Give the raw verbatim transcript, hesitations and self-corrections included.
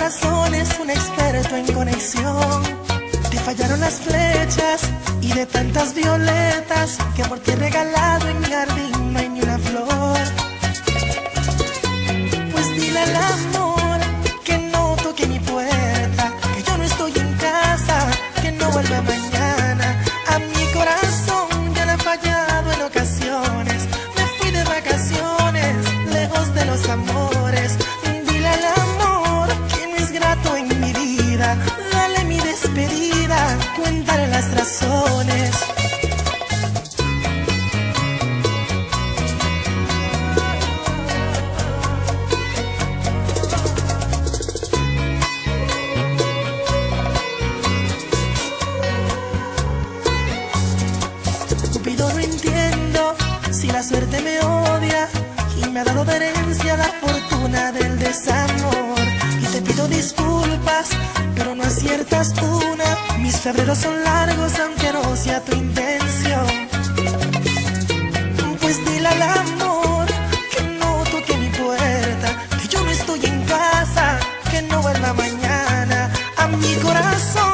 corazón es un experto en conexión. Te fallaron las flechas y de tantas violetas que por ti he regalado en mi jardín no hay ni una flor. Pues dile al amor que no toque mi puerta, que yo no estoy en casa, que no vuelva mañana. A mi corazón ya le he fallado en ocasiones. Me fui de vacaciones, lejos de los amores. Dile al amor que no es grato en mi vida. Dale mi despedida, cuéntale las razones. Cupido, no entiendo si la suerte me odia y me ha dado de herencia la fortuna del desamor. Y te pido disculpas, pero no aciertas una. Mis febreros son largos aunque no sea tu intención. Pues dile al amor que no toque mi puerta, que yo no estoy en casa, que no vuelva mañana. A mi corazón